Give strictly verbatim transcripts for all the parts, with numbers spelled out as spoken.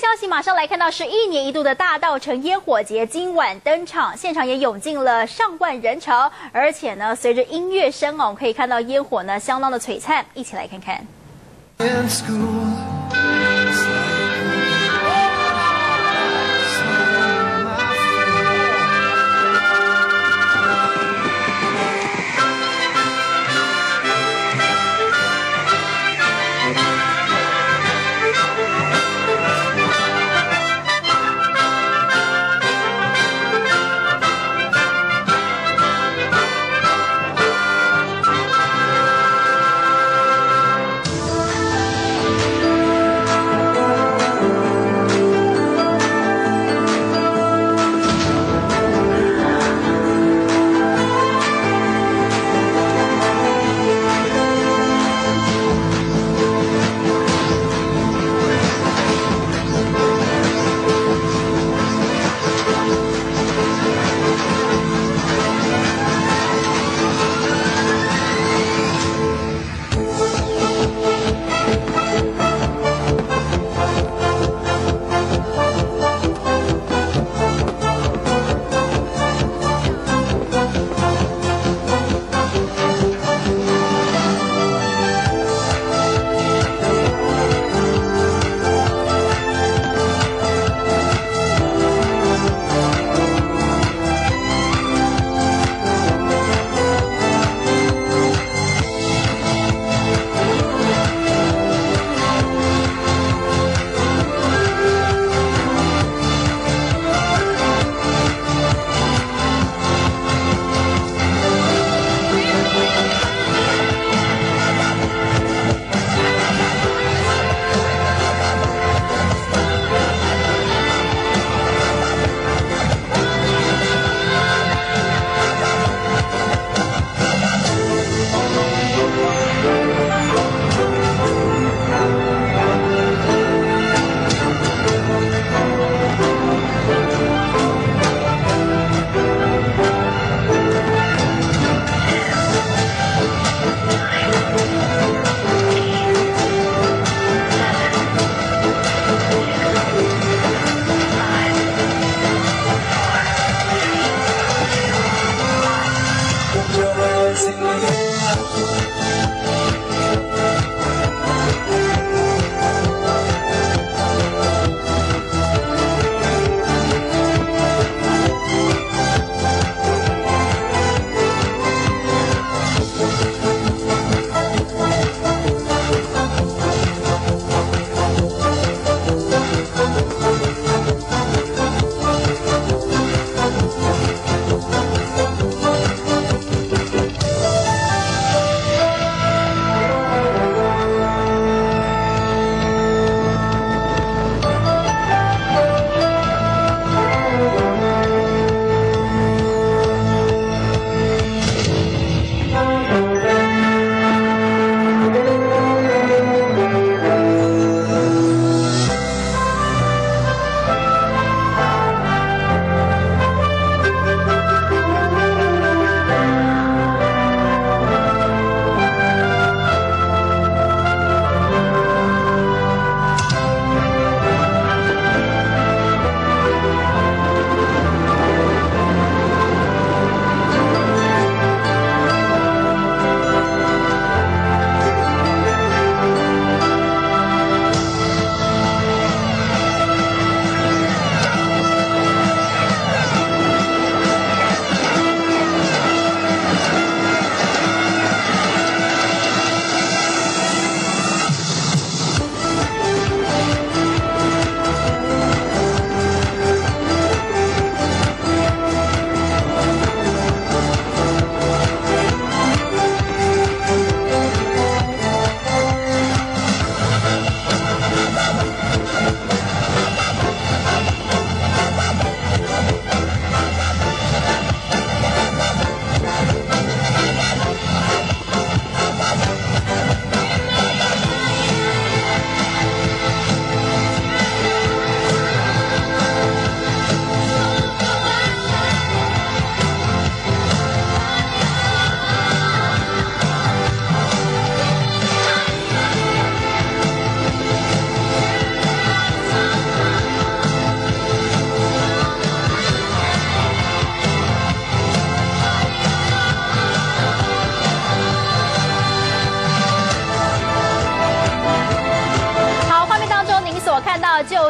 消息马上来看到，是一年一度的大稻埕烟火节今晚登场，现场也涌进了上万人潮，而且呢，随着音乐声哦，可以看到烟火呢相当的璀璨，一起来看看。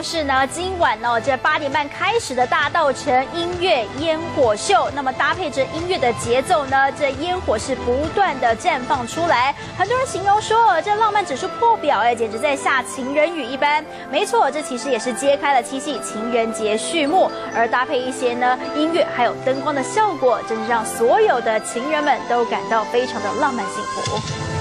就是呢，今晚呢这八点半开始的大稻埕音乐烟火秀。那么搭配着音乐的节奏呢，这烟火是不断的绽放出来。很多人形容说，这浪漫指数破表，哎，简直在下情人雨一般。没错，这其实也是揭开了七夕情人节序幕，而搭配一些呢音乐还有灯光的效果，真是让所有的情人们都感到非常的浪漫幸福。